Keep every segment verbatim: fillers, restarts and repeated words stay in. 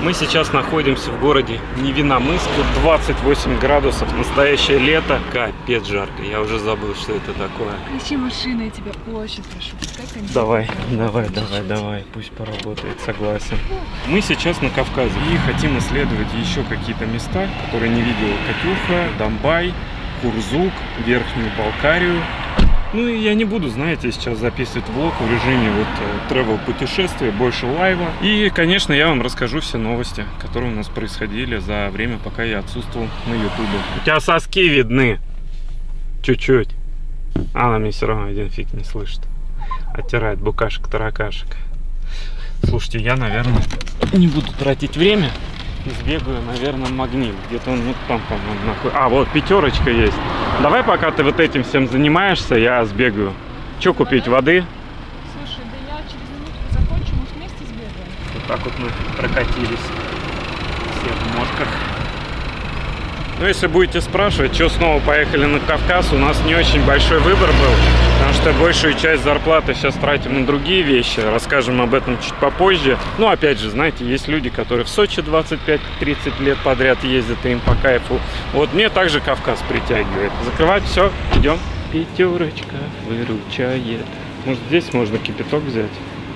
Мы сейчас находимся в городе Невинномысск. двадцать восемь градусов, настоящее лето. Капец жарко, я уже забыл, что это такое. Включи машину, я тебя очень прошу. Пускай кондиционер. Давай, давай, давай, давай, пусть поработает, согласен. Мы сейчас на Кавказе и хотим исследовать еще какие-то места, которые не видела Катюха. Домбай, Курзук, Верхнюю Балкарию. Ну и я не буду, знаете, сейчас записывать влог в режиме вот travel путешествия, больше лайва. И, конечно, я вам расскажу все новости, которые у нас происходили за время, пока я отсутствовал на ютубе. У тебя соски видны. Чуть-чуть. Она мне все равно один фиг не слышит. Оттирает букашек-таракашек. Слушайте, я, наверное, не буду тратить время. Сбегаю, наверное, в Магнит. Где-то он вот там, по-моему, находится. А, вот пятерочка есть. Давай, пока ты вот этим всем занимаешься, я сбегаю. Че купить? Воды? Слушай, да я через минутку закончу, мы вместе сбегаем. Вот так вот мы прокатились. Все в модках. Ну, если будете спрашивать, что снова поехали на Кавказ, у нас не очень большой выбор был, потому что большую часть зарплаты сейчас тратим на другие вещи. Расскажем об этом чуть попозже. Ну, опять же, знаете, есть люди, которые в Сочи двадцать пять тридцать лет подряд ездят, и им по кайфу. Вот мне также Кавказ притягивает. Закрывать все, идем. Пятерочка выручает. Может, здесь можно кипяток взять?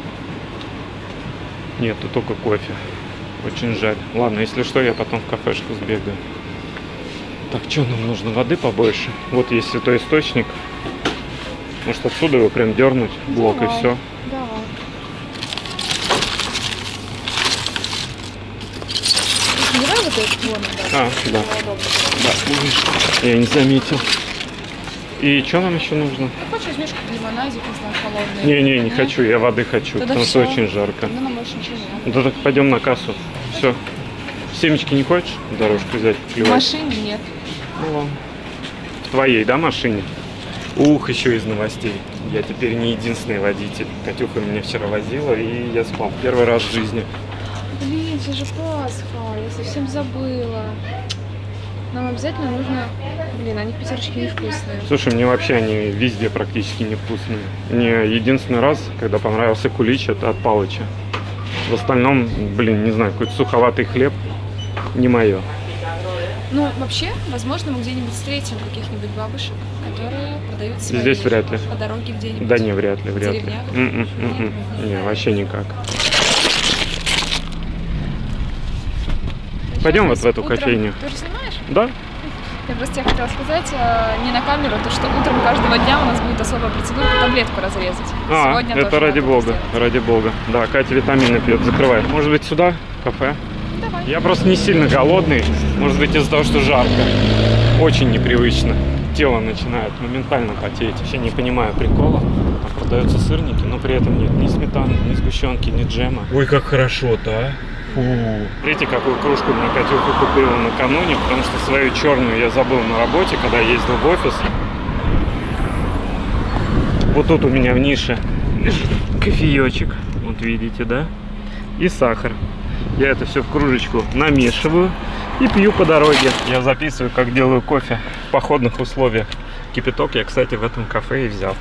Нет, тут только кофе. Очень жаль. Ладно, если что, я потом в кафешку сбегаю. Так, что нам нужно? Воды побольше. Вот есть святой источник. Может, отсюда его прям дернуть, блок, давай, и все. Давай. Давай вот это вон, да. А, да. Да, я не заметил. И что нам еще нужно? Ты хочешь возьмешь лимонадик, не знаю, холодный? Не-не, не, не хочу, я воды хочу, тогда потому все. что очень жарко. Тогда нам больше ничего не надо. Да так пойдем на кассу. Все. Семечки не хочешь дорожку взять? В машине нет. Ну ладно. В твоей, да, машине? Ух, еще из новостей. Я теперь не единственный водитель. Катюха меня вчера возила, и я спал первый раз в жизни. Блин, сейчас же Пасха, я совсем забыла. Нам обязательно нужно... Блин, они в пятерочке невкусные. Слушай, мне вообще они везде практически невкусные. Мне единственный раз, когда понравился кулич, это от Палыча. В остальном, блин, не знаю, какой-то суховатый хлеб не мое. Ну, вообще, возможно, мы где-нибудь встретим каких-нибудь бабушек, которые продают свои здесь вряд ли. По дороге где-нибудь. Да не, вряд ли, вряд ли. Mm -mm. Не, вообще никак. Пойдем вот в эту утром... кофейню. Ты уже снимаешь? Да. Я просто тебе хотела сказать, не на камеру, то что утром каждого дня у нас будет особая процедура таблетку разрезать. А, сегодня это ради бога, сделать. ради бога. Да, Катя витамины пьет, закрывай. Может быть, сюда, в кафе? Давай. Я просто не сильно голодный, может быть, из-за того, что жарко. Очень непривычно. Тело начинает моментально потеть. Вообще не понимаю прикола. Там продаются сырники, но при этом нет ни сметаны, ни сгущенки, ни джема. Ой, как хорошо-то, а! Фу. Смотрите, какую кружку мне Катюха купила накануне, потому что свою черную я забыл на работе, когда ездил в офис. Вот тут у меня в нише лежит кофеечек, вот видите, да? И сахар. Я это все в кружечку намешиваю и пью по дороге. Я записываю, как делаю кофе в походных условиях. Кипяток я, кстати, в этом кафе и взял.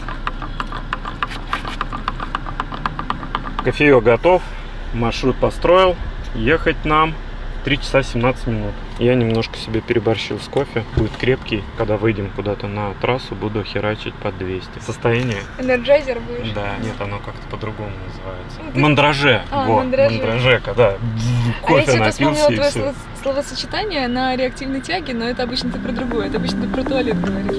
Кофеек готов. Маршрут построил. Ехать нам три часа семнадцать минут. Я немножко себе переборщил с кофе. Будет крепкий. Когда выйдем куда-то на трассу, буду херачить под двести. Состояние? Энерджайзер будешь? Да, нет, оно как-то по-другому называется. Ну, ты... Мандраже. А, вот, мандраже. мандраже, когда кофе а я напился и твое все. Словосочетание на реактивной тяге, но это обычно ты про другое. Это обычно ты про туалет говоришь.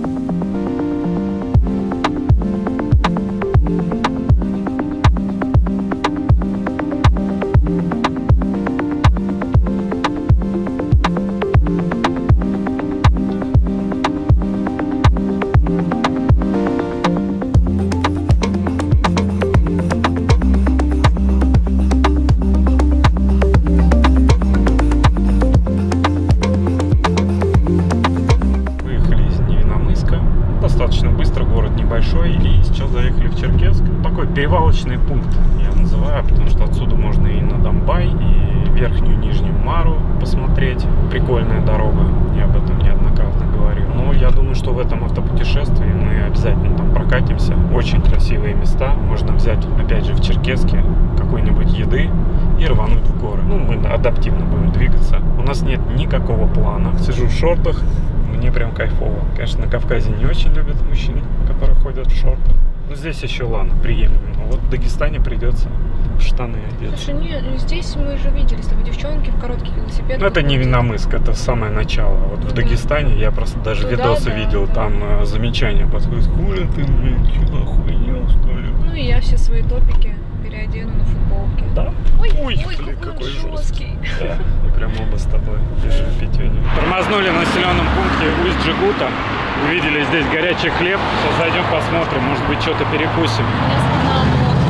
Перевалочный пункт я называю, потому что отсюда можно и на Домбай, и Верхнюю Нижнюю Мару посмотреть. Прикольная дорога, я об этом неоднократно говорил. Но я думаю, что в этом автопутешествии мы обязательно там прокатимся. Очень красивые места. Можно взять, опять же, в Черкесске какой-нибудь еды и рвануть в горы. Ну, адаптивно будем двигаться. У нас нет никакого плана. Сижу в шортах, мне прям кайфово. Конечно, на Кавказе не очень любят мужчин, которые ходят в шортах. Ну, здесь еще ладно, приемлемо. Вот в Дагестане придется в штаны одеться. Слушай, нет, ну здесь мы же видели с тобой девчонки в коротких велосипедах. Ну, это не Винномысск, это самое начало. Вот в Дагестане я просто даже Туда, видосы да, видел, да. там э, замечания подходят. Хули ты, блин, что, охуел, что ли? Ну и я все свои топики переодену на футболке. Да? Ой, Ой, ой, блин, какой, какой он жесткий. Да, мы прям оба с тобой бежим пятюню. Тормознули в населенном пункте Усть-Джигута. Увидели здесь горячий хлеб. Сейчас зайдем посмотрим, может быть, что-то перекусим. У меня спина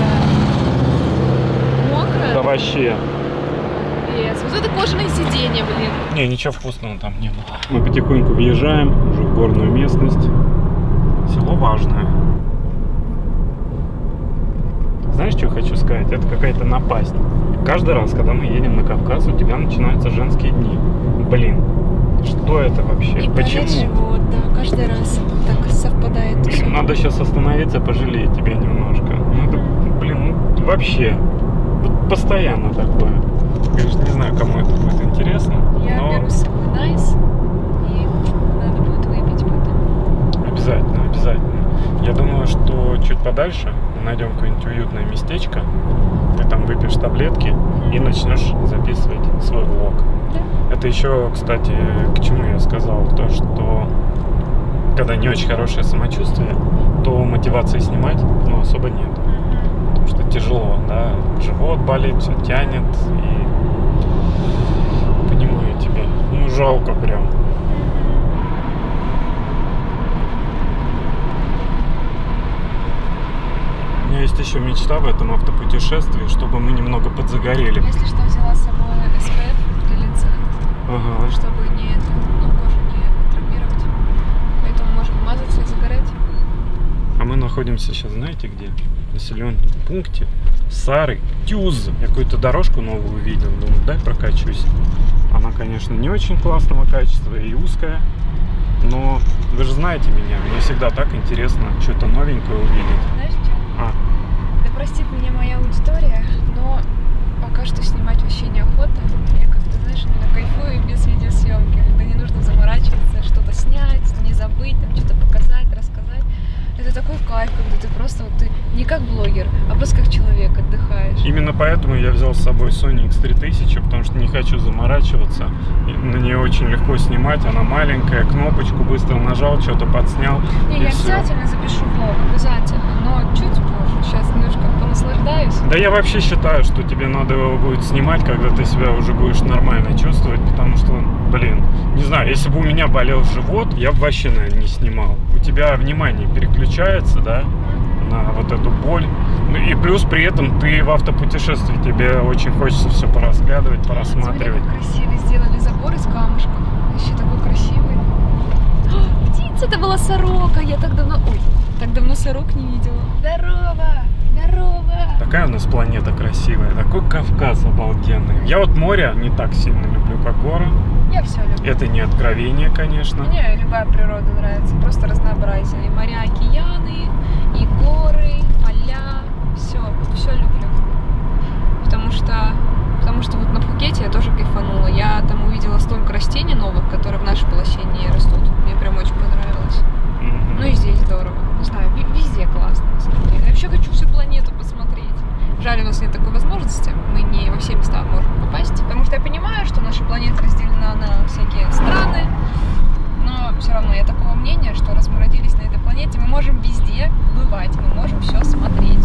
мокрая. Мокрая? Да вообще. Yes. Вот это кожаное сиденье, блин. Не, ничего вкусного там не было. Мы потихоньку въезжаем уже в горную местность. Село важное. Знаешь, что я хочу сказать? Это какая-то напасть. Каждый раз, когда мы едем на Кавказ, у тебя начинаются женские дни. Блин, что это вообще? И Почему? болит живот, да, каждый раз так совпадает. Блин, всё. надо сейчас остановиться, пожалеть тебя немножко. Ну, это, блин, ну вообще. Вот постоянно такое. Конечно, не знаю, кому это будет интересно. Я но... беру с собой найс, и надо будет выпить потом. Обязательно, обязательно. Я думаю, что чуть подальше мы найдем какое-нибудь уютное местечко. Ты там выпьешь таблетки и начнешь записывать свой влог. Да. Это еще, кстати, к чему я сказал, то, что когда не очень хорошее самочувствие, то мотивации снимать, ну, особо нет. Потому что тяжело, да, живот болит, все тянет, и понимаю тебя, ну, жалко прям. У меня есть еще мечта в этом автопутешествии, чтобы мы немного подзагорели. Если что, взяла с собой эс пэ эф для лица, Ага. чтобы не, это, ну, кожу не травмировать. Поэтому можем мазаться и загорать. А мы находимся сейчас, знаете где? В населенном пункте Сары-Тюз. Я какую-то дорожку новую увидел, думаю, дай прокачусь. Она, конечно, не очень классного качества и узкая, но вы же знаете меня, мне всегда так интересно что-то новенькое увидеть. Знаешь что? А, Да простит меня моя аудитория, но пока что снимать вообще неохота. Я как-то, знаешь, именно кайфую без видеосъемки. Когда не нужно заморачиваться, что-то снять, не забыть, там что-то показать, рассказать. Это такой кайф, когда ты просто, вот ты не как блогер, а просто как человек отдыхаешь. именно поэтому я взял с собой Sony икс три тысячи, потому что не хочу заморачиваться. И на нее очень легко снимать, она маленькая, кнопочку быстро нажал, что-то подснял. Не, и я всё. обязательно запишу влог, обязательно, но чуть позже. Сейчас немножко понаслаждаюсь. Да я вообще считаю, что тебе надо его будет снимать, когда ты себя уже будешь нормально чувствовать, потому что, блин, не знаю, если бы у меня болел живот, я бы вообще, наверное, не снимал. У тебя внимание переключается, да, на вот эту боль. Ну и плюс при этом ты в автопутешествии, тебе очень хочется все поразглядывать, Смотри, порассматривать. как красиво сделали забор из камушков. Вообще такой красивый. О, птица, это была сорока. Я так давно... Ой, так давно сорок не видела. Здорово! Здорово! Такая у нас планета красивая, такой Кавказ обалденный. Я вот море не так сильно люблю, как горы. Я все люблю. Это не откровение, конечно. Мне любая природа нравится, просто разнообразие. И моря, океаны, и горы, поля. Все, все люблю. Потому что, потому что вот на Пхукете я тоже кайфанула. Я там увидела столько растений новых, которые в нашей полосе не растут. Мне прям очень понравилось. Мгм. Ну и здесь здорово. Не знаю, ви- везде классно, на самом деле. Я вообще хочу всю планету посмотреть. Жаль, у нас нет такой возможности. Мы не во все места можем попасть. Потому что я понимаю, что наша планета разделена на всякие страны. Но все равно я такого мнения, что раз мы родились на этой планете, мы можем везде бывать, мы можем все смотреть.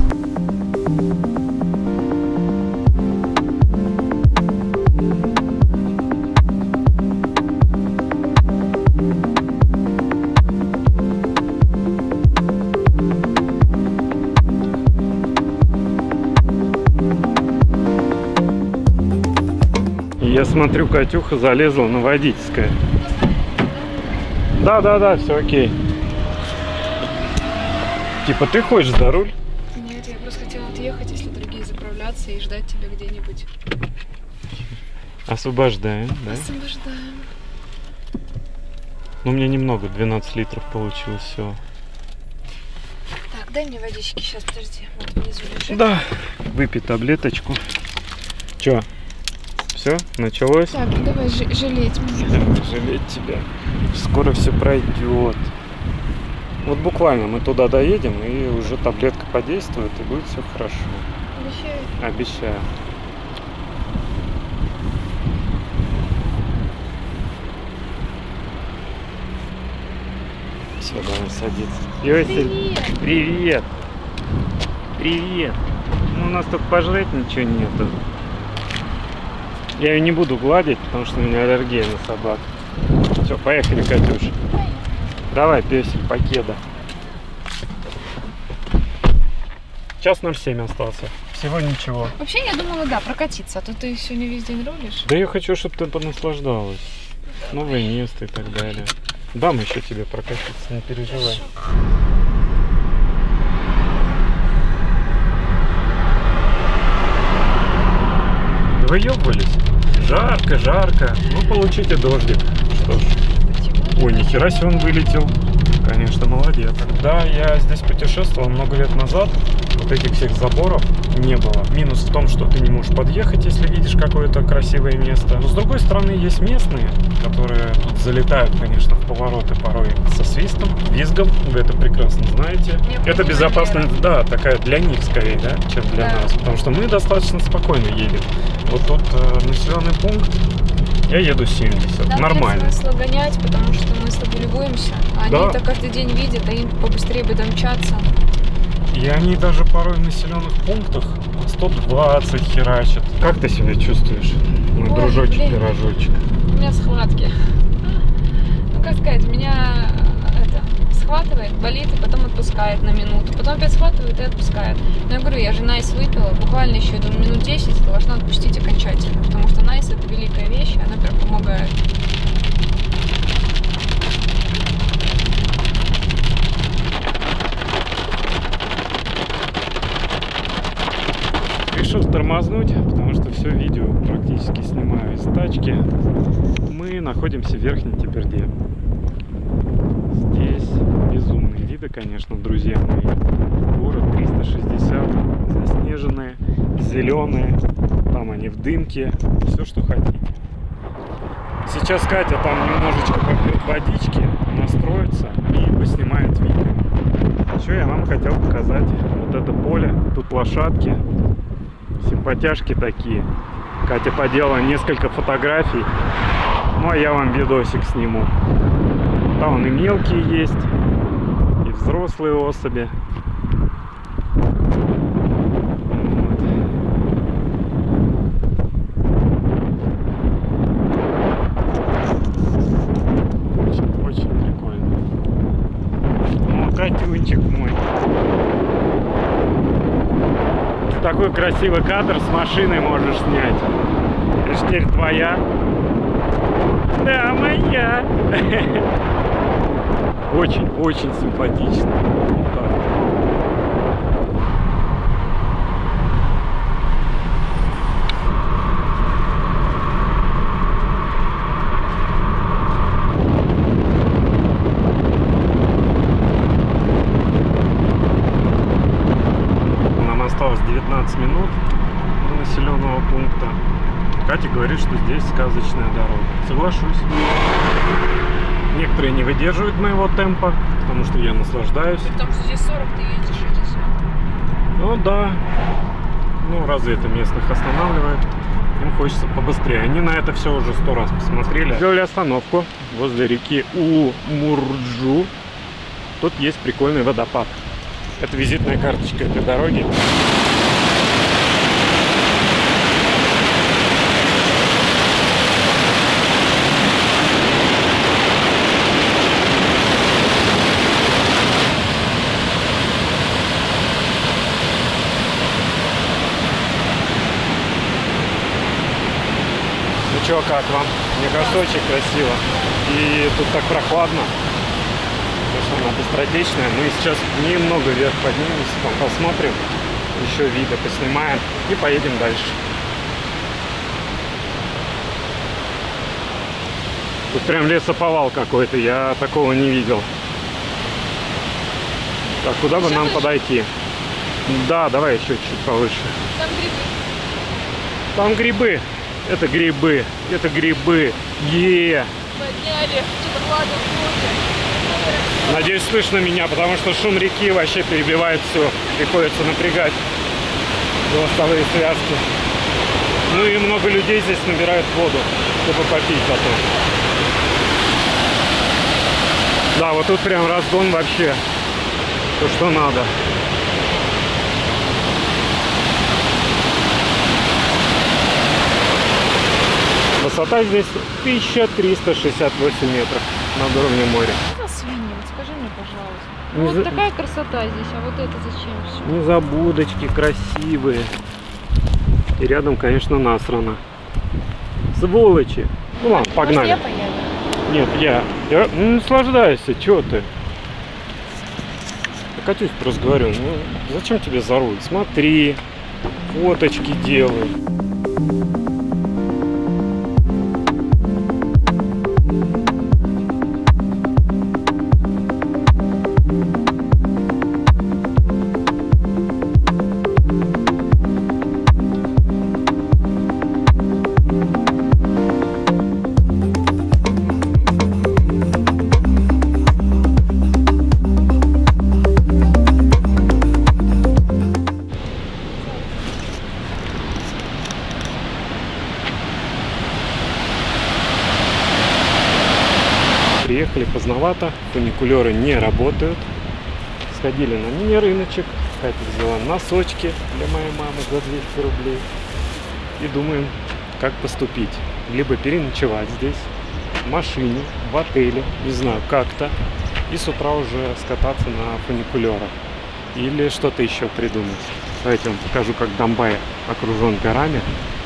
Я смотрю, Катюха залезла на водительское. Да, да, да, все окей. Типа ты хочешь за руль? Нет, я просто хотела отъехать, если другие заправляться и ждать тебя где-нибудь. Освобождаем, да? Освобождаем. Ну, у меня немного, двенадцать литров получилось всего. Так, дай мне водички, сейчас, подожди. Вот внизу лежит. Да, выпей таблеточку. Чё? Все, началось? Так, давай жалеть меня. Давай жалеть тебя. Скоро все пройдет. Вот буквально мы туда доедем, и уже таблетка подействует, и будет все хорошо. Обещаю. Обещаю. Все, давай садиться. Йосель, Привет! привет! Привет! Ну, у нас тут пожрать ничего нету. Я ее не буду гладить, потому что у меня аллергия на собак. Все, поехали, Катюш. Давай, песик, покеда. Час ноль семь остался. Всего ничего. Вообще, я думала, да, прокатиться, а то ты сегодня весь день рулишь. Да я хочу, чтобы ты понаслаждалась. Новое место и так далее. Дам еще тебе прокатиться, не переживай. Выебывались. Жарко, жарко. Ну, получите дождик. Что ж. Ой, нихера себе он вылетел. Конечно, молодец. Да, я здесь путешествовал много лет назад. Вот этих всех заборов не было. Минус в том, что ты не можешь подъехать, если видишь какое-то красивое место. Но с другой стороны, есть местные, которые тут залетают, конечно, в повороты порой со свистом, визгом. Вы это прекрасно знаете. Это безопасность, да, такая для них скорее, да, чем для Да. нас. Потому что мы достаточно спокойно едем. Вот тут э, населенный пункт. Я еду семьдесят. Нам Нормально. нет смысла гонять, потому что мы с тобой любуемся. А Да. они это каждый день видят, а им побыстрее бы домчаться. И они даже порой в населенных пунктах сто двадцать херачат. Как ты себя чувствуешь, мой Ой, дружочек, блин. пирожочек? У меня схватки. Ну, как сказать, меня это схватывает, болит и потом отпускает на минуту. Потом опять схватывает и отпускает. Но я говорю, я же Найс выпила. Буквально еще, думаю, минут десять должна отпустить окончательно. Потому что Найс это великая вещь, она прям помогает. Решил тормознуть, потому что все видео практически снимаю из тачки. Мы находимся в Верхней Теберде. Здесь безумные виды, конечно, друзья мои. Город триста шестьдесят, заснеженные, зеленые. Там они в дымке, все, что хотите. Сейчас Катя там немножечко попьет водички, настроится и поснимает видео. Еще я вам хотел показать вот это поле. Тут лошадки. Симпатяшки такие. Катя поделала несколько фотографий. Ну а я вам видосик сниму. Там вон и мелкие есть, и взрослые особи. Очень, очень прикольно. Ну, Катюнчик мой. Такой красивый кадр с машиной можешь снять. Это ж теперь твоя. Да, моя. Очень, очень симпатично. Вот так. Нам осталось девятнадцать минут до населенного пункта. Катя говорит, что здесь сказочная дорога. Соглашусь. Некоторые не выдерживают моего темпа, потому что я наслаждаюсь. Потому что здесь сорок, ты едешь шестьдесят. Ну да. Ну разве это местных останавливает? Им хочется побыстрее. Они на это все уже сто раз посмотрели. Сделали остановку возле реки Умурджу. Тут есть прикольный водопад. Это визитная карточка этой дороги. Ну чё, как вам? Мне кажется, очень красиво. И тут так прохладно. Потому что она быстротечная. Мы сейчас немного вверх поднимемся, там посмотрим. Еще виды поснимаем. И поедем дальше. Тут прям лесоповал какой-то. Я такого не видел. Так, куда бы Еще нам выше? подойти? Да, давай еще чуть повыше. Там грибы. Там грибы. Это грибы. Это грибы. Е. Подняли. Что-то Влада в лодке. Надеюсь, слышно меня, потому что шум реки вообще перебивает все. Приходится напрягать голосовые связки. Ну и много людей здесь набирают воду, чтобы попить потом. Да, вот тут прям разгон вообще. То, что надо. Высота здесь тысяча триста шестьдесят восемь метров над уровнем моря. Это свиньи, вот скажи мне, пожалуйста. Не Ну, за... вот такая красота здесь, а вот это зачем все? Незабудочки красивые. И рядом, конечно, насрано. Сволочи. Ну ладно, погнали. Может, я поеду? Нет, я. я... Ну, наслаждайся, чё ты? Я Катюсь просто говорю, ну зачем тебе за руль? Смотри, фоточки делай. Приехали поздновато, фуникулеры не работают. Сходили на мини-рыночек. Катя взяла носочки для моей мамы за двести рублей. И думаем, как поступить. Либо переночевать здесь, в машине, в отеле, не знаю, как-то. И с утра уже скататься на фуникулерах. Или что-то еще придумать. Давайте я вам покажу, как Домбай окружен горами.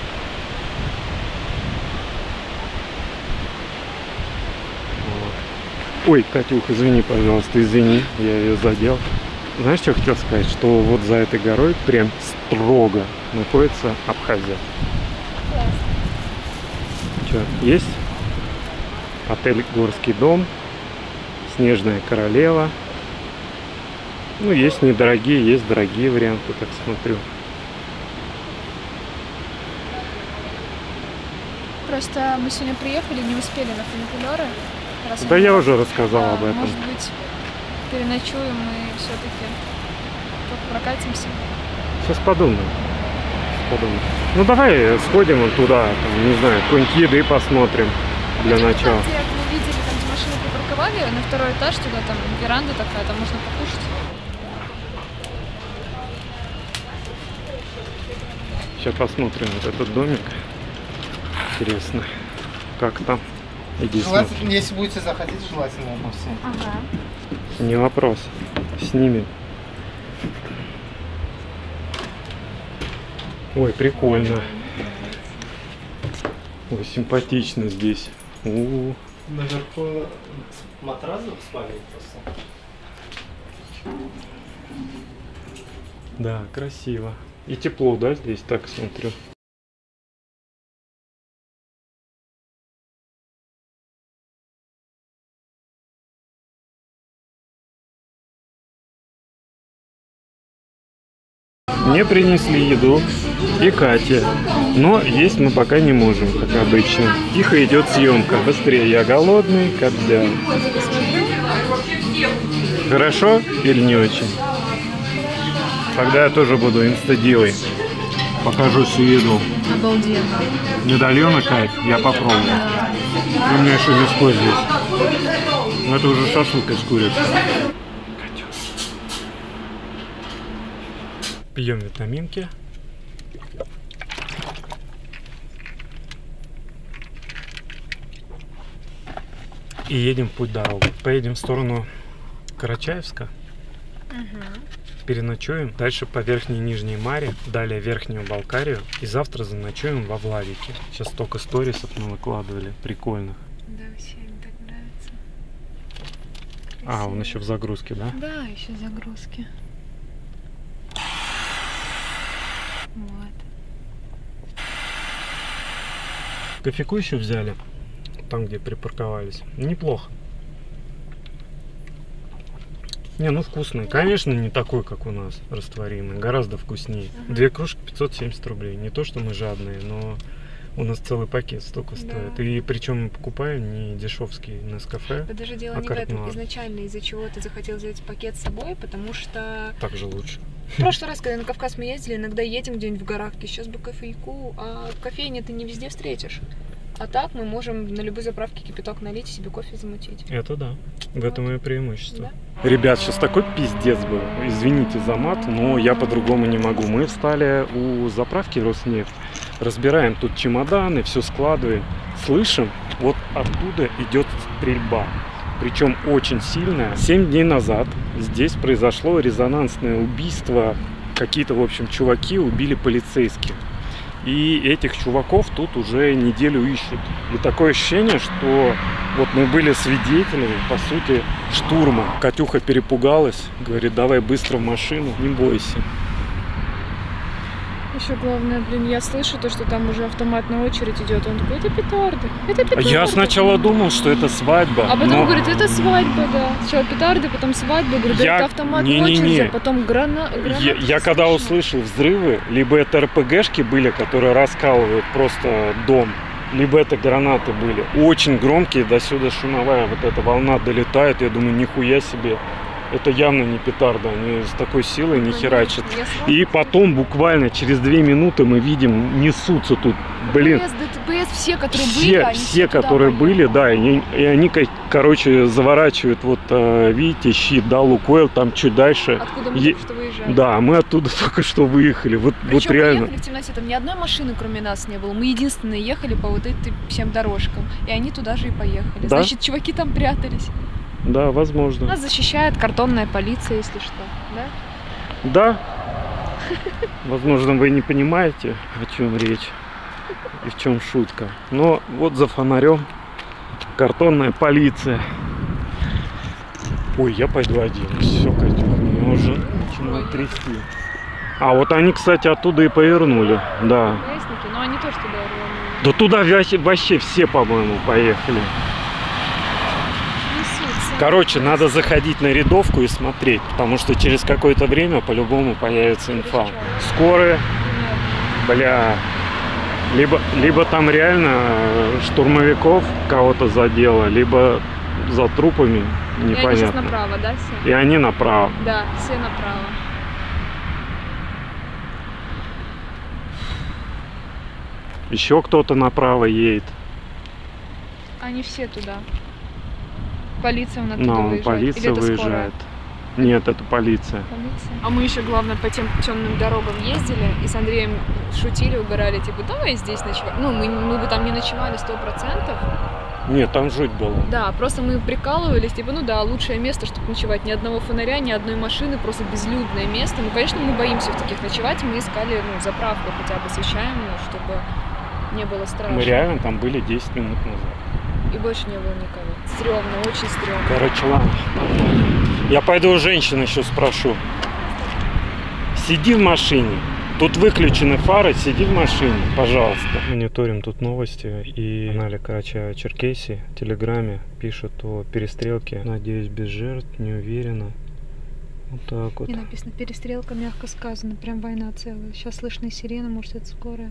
Ой, Катюх, извини, пожалуйста, извини, я ее задел. Знаешь, что хотел сказать? Что вот за этой горой прям строго находится Абхазия. Классно. Что, есть? Отель «Горский дом», «Снежная королева». Ну, есть недорогие, есть дорогие варианты, так смотрю. Просто мы сегодня приехали, не успели на фуникулеры. Раз Да мы- я уже рассказал Да, об этом. Может быть, переночуем и все-таки прокатимся. Сейчас подумаю. Сейчас подумаю. Ну давай сходим вон туда, там, не знаю, какой-нибудь еды посмотрим для Пойдём начала. туда, где мы видели, там где машины припарковали, на второй этаж туда, там веранда такая, там можно покушать. Сейчас посмотрим вот этот домик. Интересно, как там. Иди смотри. Желательно, если будете заходить, желательно обо всем. Ага. Не вопрос. Снимем. Ой, прикольно. Ой, симпатично здесь. У-у-у. Наверху матрас спальник просто. Да, красиво. И тепло, да, здесь, так смотрю. Мне принесли еду и Катя, но есть мы пока не можем, как обычно. Тихо идет съемка. Быстрее, я голодный, как взял. Хорошо или не очень? Тогда я тоже буду инстадилой. Покажу всю еду. Обалденно. Медальон и кайф, я попробую. И у меня еще мяско здесь. Но это уже шашлык из курицы. Пьем витаминки. И едем в путь дорогу. Поедем в сторону Карачаевска. Угу. Переночуем. Дальше по Верхней и Нижней Маре. Далее Верхнюю Балкарию. И завтра заночуем во Владике. Сейчас столько сторисов мы выкладывали. Прикольных. Да, всем так нравится. А, он еще в загрузке, да? Да, еще загрузки. Вот. Кофейку еще взяли. Там, где припарковались. Неплохо. Не, ну вкусный. Конечно, не такой, как у нас, растворимый. Гораздо вкуснее. Ага. Две кружки пятьсот семьдесят рублей. Не то, что мы жадные, но У нас целый пакет столько Да. стоит. И причем покупаем не дешевский Нескафе. Это даже дело А не в этом. Картнуар. Изначально из-за чего ты захотел взять пакет с собой, потому что Так же лучше. в прошлый раз, когда на Кавказ мы ездили, иногда едем где-нибудь в горах, сейчас бы кофейку, а в кофейне ты не везде встретишь. А так мы можем на любой заправке кипяток налить и себе кофе замутить. Это да. В этом и преимущество. Да? Ребят, сейчас такой пиздец был. Извините за мат, но я по-другому не могу. Мы встали у заправки Роснефть, разбираем тут чемоданы, все складываем. Слышим, вот оттуда идет стрельба. Причем очень сильная. Семь дней назад здесь произошло резонансное убийство. Какие-то, в общем, чуваки убили полицейских. И этих чуваков тут уже неделю ищут. И такое ощущение, что вот мы были свидетелями, по сути, штурма. Катюха перепугалась, говорит, давай быстро в машину, не бойся. Еще главное, блин, я слышу то, что там уже автоматная очередь идет. Он такой, это петарды, это петарды. Я сначала думал, что это свадьба. А потом но... говорит, это свадьба, да. Сначала петарды, потом свадьба. Говорю, да Я- это автоматная не-не-не. очередь, а потом грана... гранаты. Я, я когда услышал взрывы, либо это эр пэ гэшки были, которые раскалывают просто дом, либо это гранаты были. Очень громкие, до сюда шумовая вот эта волна долетает. Я думаю, нихуя себе. Это явно не петарды, они с такой силой не херачат. Я сразу И потом буквально через две минуты мы видим, несутся тут, блин, ДПС, ДТПС, все, которые были, все, они все, туда которые поехали. были, да, и, и они, ко- короче, заворачивают, вот, э, видите, щит, да, Лукойл, там чуть дальше. Откуда мы Е- только что выезжали. Да, мы оттуда только что выехали, вот, вот Причем реально. мы ехали в темноте, там ни одной машины, кроме нас, не было. Мы единственные ехали по вот этим всем дорожкам. И они туда же и поехали. Да? Значит, чуваки там прятались. Да, возможно. Нас защищает картонная полиция, если что. Да? Да. Возможно, вы не понимаете, о чем речь и в чем шутка. Но вот за фонарем картонная полиция. Ой, я пойду один. Все, Катюха, меня уже начинает трясти. А вот они, кстати, оттуда и повернули. Да. Гаишники, но они тоже туда рванули. Да туда вообще, вообще все, по-моему, поехали. Несутся. Короче, надо заходить на рядовку и смотреть, потому что через какое-то время по-любому появится инфа. Скорые, бля, либо, либо там реально штурмовиков кого-то задело, либо за трупами, И они сейчас непонятно. направо, да, все? И они направо. Да, все направо. Еще кто-то направо едет. Они все туда. Полиция вон оттуда Но выезжает. полиция Или это скорая? выезжает. Нет, это полиция. Полиция. А мы еще, главное, по тем темным дорогам ездили и с Андреем шутили, угорали, типа, давай здесь ночевать. Ну, мы, мы бы там не ночевали сто процентов. Нет, там жуть было. Да, просто мы прикалывались, типа, ну да, лучшее место, чтобы ночевать. Ни одного фонаря, ни одной машины, просто безлюдное место. Ну, конечно, мы боимся в таких ночевать, мы искали, ну, заправку хотя бы освещаемую, чтобы не было страшно. Мы реально там были десять минут назад. И больше не было никого. Стрёмно, очень стрёмно. Короче, ладно. Я пойду у женщины еще спрошу. Сиди в машине. Тут выключены фары, сиди в машине, пожалуйста. Мониторим тут новости. И канале Карачаево-Черкесии в Телеграме пишут о перестрелке. Надеюсь, без жертв, не уверена. Вот так вот. И написано, перестрелка, мягко сказано, прям война целая. Сейчас слышны сирены, может, это скорая.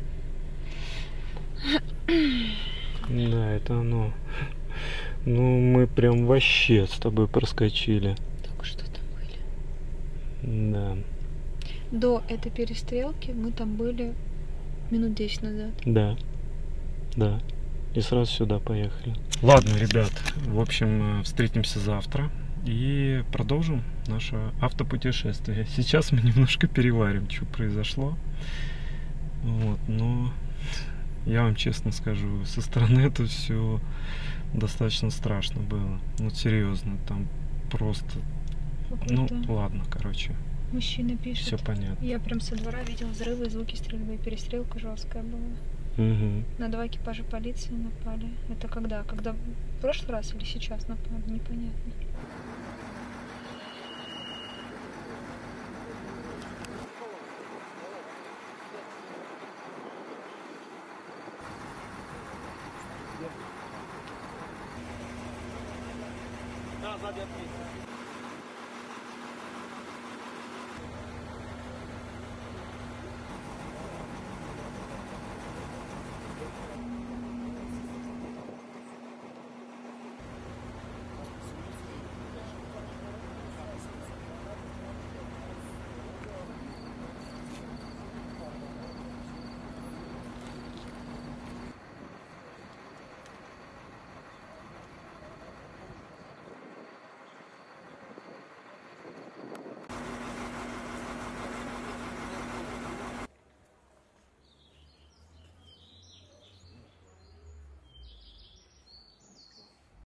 Да, это оно. Ну, мы прям вообще с тобой проскочили. Только что там были. Да. До этой перестрелки мы там были минут десять назад. Да, да. И сразу сюда поехали. Ладно, ребят, в общем, встретимся завтра и продолжим наше автопутешествие. Сейчас мы немножко переварим, что произошло. Вот, но я вам честно скажу, со стороны это все достаточно страшно было. Ну, серьезно, там просто... Ну, Какой-то ладно, короче, мужчина пишет. все понятно. Я прям со двора видел взрывы, звуки стрельбы. Перестрелка жесткая была. Угу. На два экипажа полиции напали. Это когда? Когда в прошлый раз или сейчас напали? Непонятно. Да, сзади отметь.